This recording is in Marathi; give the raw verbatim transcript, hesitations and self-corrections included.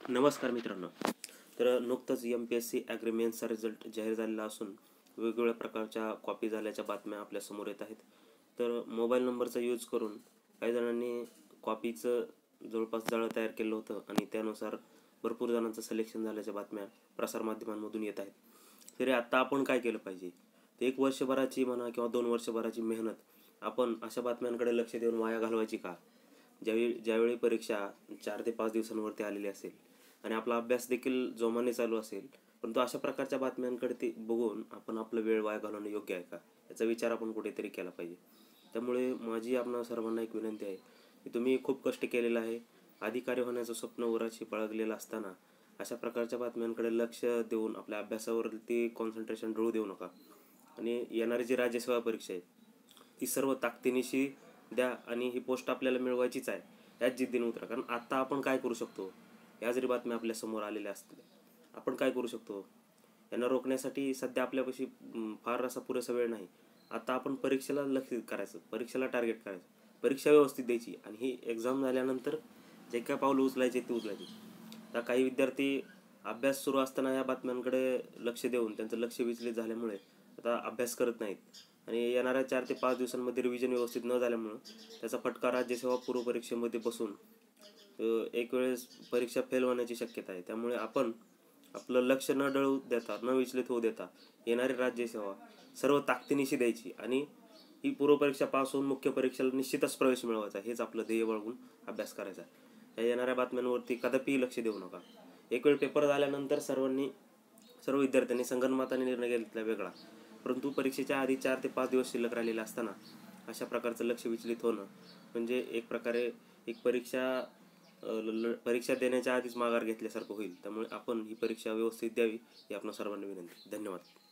नमस्कार मित्रांनो. तर नुकतंच M P S C agri मेन्सचा रिझल्ट जाहीर झालेला असून वेगवेगळ्या प्रकारच्या कॉपी झाल्याच्या बातम्या आपल्यासमोर येत आहेत. तर मोबाईल नंबरचा यूज करून काही जणांनी कॉपीचं जवळपास जाळं तयार केलं होतं आणि त्यानुसार भरपूर जणांचं सिलेक्शन झाल्याच्या बातम्या प्रसारमाध्यमांमधून येत आहेत. तरी आत्ता आपण काय केलं पाहिजे? ते एक वर्षभराची म्हणा किंवा दोन वर्षभराची मेहनत आपण अशा बातम्यांकडे लक्ष देऊन वाया घालवायची का? ज्यावेळी ज्यावेळी परीक्षा चार ते पाच दिवसांवरती आलेली असेल आणि आपला अभ्यास देखील जोमाने चालू असेल, परंतु अशा प्रकारच्या बातम्यांकडे ते बघून आपण आपला वेळ वाया घालवणं योग्य आहे का, याचा विचार आपण कुठेतरी केला पाहिजे. त्यामुळे माझी आपणा सर्वांना एक विनंती आहे की तुम्ही खूप कष्ट केलेलं आहे, अधिकारी होण्याचं स्वप्न उराशी बाळगलेलं असताना अशा प्रकारच्या बातम्यांकडे लक्ष देऊन आपल्या अभ्यासावरती कॉन्सन्ट्रेशन ढळू देऊ नका. आणि येणारी जी राज्यसेवा परीक्षा आहे ती सर्व ताकदीनिशी द्या आणि ही पोस्ट आपल्याला मिळवायचीच आहे याच जिद्दीने उतरा. कारण आत्ता आपण काय करू शकतो, या जरी बातम्या आपल्या समोर आलेल्या असतील, आपण काय करू शकतो यांना रोखण्यासाठी? सध्या आपल्यापाशी फार असा पुरेसा वेळ नाही. आता आपण परीक्षेला लक्ष करायचं, परीक्षेला टार्गेट करायचं, परीक्षा व्यवस्थित द्यायची आणि ही एक्झाम झाल्यानंतर जे काय पावलं उचलायचे ते उचलायचे. आता काही विद्यार्थी अभ्यास सुरू असताना या बातम्यांकडे लक्ष देऊन त्यांचं लक्ष विचलित झाल्यामुळे आता अभ्यास करत नाहीत आणि येणाऱ्या चार ते पाच दिवसांमध्ये रिव्हिजन व्यवस्थित न झाल्यामुळं त्याचा फटका राज्यसेवा पूर्व परीक्षेमध्ये बसून एक वेळेस परीक्षा फेल होण्याची शक्यता आहे. त्यामुळे आपण आपलं लक्ष न डळू देता, न विचलित होऊ देता येणारी राज्यसेवा सर्व ताकदीनिशी द्यायची आणि ही पूर्वपरीक्षा पास होऊन मुख्य परीक्षेला निश्चितच प्रवेश मिळवायचा, हेच आपलं ध्येय बाळगून अभ्यास करायचा. या येणाऱ्या बातम्यांवरती कदापिही लक्ष देऊ नका. एक वेळ पेपर झाल्यानंतर सर्वांनी सर्व विद्यार्थ्यांनी संगनमताने निर्णय घेतला वेगळा, परंतु परीक्षेच्या आधी चार ते पाच दिवस शिल्लक राहिलेले असताना अशा प्रकारचं लक्ष विचलित होणं म्हणजे एक प्रकारे एक परीक्षा परीक्षा देण्याच्या आधीच माघार घेतल्यासारखं होईल. त्यामुळे आपण ही परीक्षा व्यवस्थित द्यावी ही आपणा सर्वांना विनंती. धन्यवाद.